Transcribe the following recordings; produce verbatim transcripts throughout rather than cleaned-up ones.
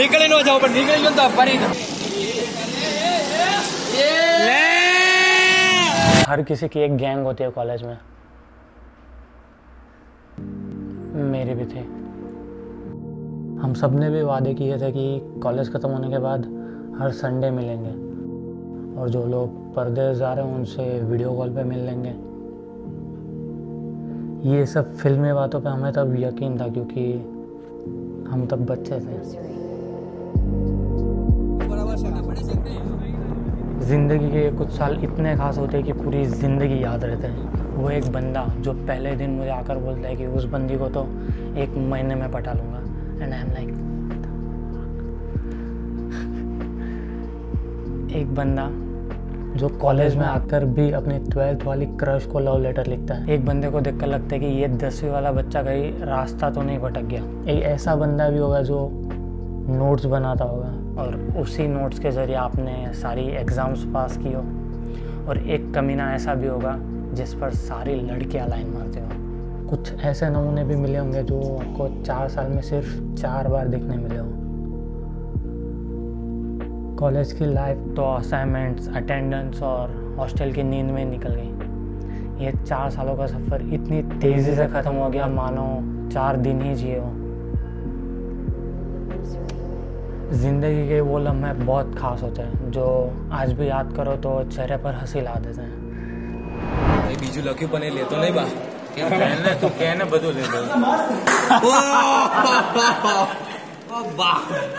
निकले ना जाओ पर निकले तो परी हर किसी की एक गैंग होती है कॉलेज में, मेरी भी थी। हम सब ने भी वादे किए थे कि कॉलेज ख़त्म होने के बाद हर संडे मिलेंगे और जो लोग परदेश जा रहे हैं उनसे वीडियो कॉल पे मिल लेंगे। ये सब फिल्मी बातों पे हमें तब यकीन था क्योंकि हम तब बच्चे थे। ज़िंदगी के कुछ साल इतने खास होते हैं कि पूरी ज़िंदगी याद रहते हैं। वो एक बंदा जो पहले दिन मुझे आकर बोलता है कि उस बंदी को तो एक महीने में पटा लूँगा, एंड आई एम लाइक एक बंदा जो कॉलेज में आकर भी अपनी ट्वेल्थ वाली क्रश को लव लेटर लिखता है। एक बंदे को देखकर लगता है कि ये दसवीं वाला बच्चा कहीं रास्ता तो नहीं भटक गया। एक ऐसा बंदा भी होगा जो नोट्स बनाता होगा और उसी नोट्स के ज़रिए आपने सारी एग्ज़ाम्स पास की हो। और एक कमीना ऐसा भी होगा जिस पर सारी लड़कियां लाइन मारते हो। कुछ ऐसे नमूने भी मिले होंगे जो आपको चार साल में सिर्फ चार बार दिखने मिले हों। कॉलेज की लाइफ तो असाइनमेंट्स, अटेंडेंस और हॉस्टल की नींद में निकल गई। ये चार सालों का सफ़र इतनी तेज़ी से ख़त्म हो गया मानो चार दिन ही जिए हो। ज़िंदगी के वो लम्हे बहुत ख़ास होते हैं जो आज भी याद करो तो चेहरे पर हंसी ला देते हैं। भाई बीजू लक्ष्य बने ले तो नहीं बा क्या कहना तू कहना बदल ले दो ओ वाह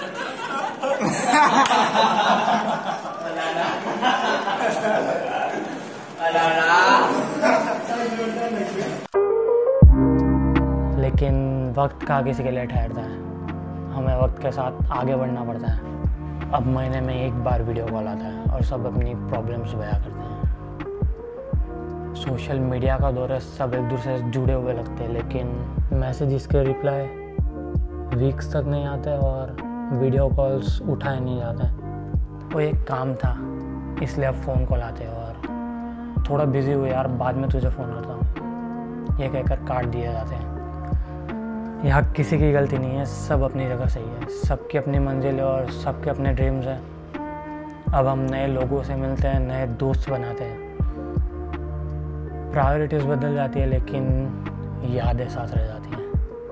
लेकिन वक्त का किसी के लिए ठहरता है। हमें वक्त के साथ आगे बढ़ना पड़ता है। अब महीने में एक बार वीडियो कॉल आता है और सब अपनी प्रॉब्लम्स बयां करते हैं। सोशल मीडिया का दौर है, सब एक दूसरे से जुड़े हुए लगते हैं, लेकिन मैसेजेस के रिप्लाई वीक्स तक नहीं आते और वीडियो कॉल्स उठाए नहीं जाते। वो एक काम था इसलिए अब फ़ोन कॉल आते हैं और थोड़ा बिजी हुए यार, बाद में तुझे फ़ोन करता हूँ ये कहकर काट दिए जाते हैं। यहाँ किसी की गलती नहीं है, सब अपनी जगह सही है। सबकी अपनी मंजिल है और सबके अपने ड्रीम्स हैं। अब हम नए लोगों से मिलते हैं, नए दोस्त बनाते हैं, प्रायोरिटीज़ बदल जाती है लेकिन यादें साथ रह जाती हैं।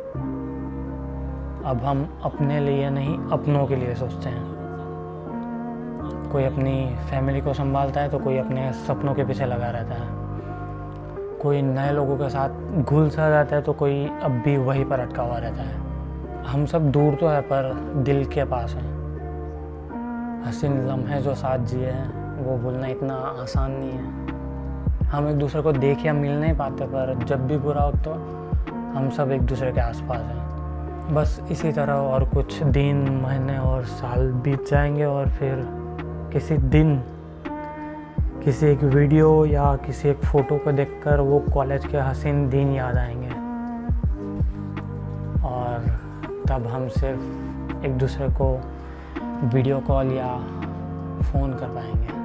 अब हम अपने लिए नहीं अपनों के लिए सोचते हैं। कोई अपनी फैमिली को संभालता है तो कोई अपने सपनों के पीछे लगा रहता है। कोई नए लोगों के साथ घुल सा जाता है तो कोई अब भी वहीं पर अटका हुआ रहता है। हम सब दूर तो है पर दिल के पास हैं। हसीन लम्हे जो साथ जिए हैं वो भूलना इतना आसान नहीं है। हम एक दूसरे को देख या मिल नहीं पाते पर जब भी बुरा वक्त हो हम सब एक दूसरे के आसपास हैं। बस इसी तरह और कुछ दिन, महीने और साल बीत जाएंगे और फिर किसी दिन किसी एक वीडियो या किसी एक फ़ोटो को देखकर वो कॉलेज के हसीन दिन याद आएंगे और तब हम सिर्फ एक दूसरे को वीडियो कॉल या फ़ोन कर पाएंगे।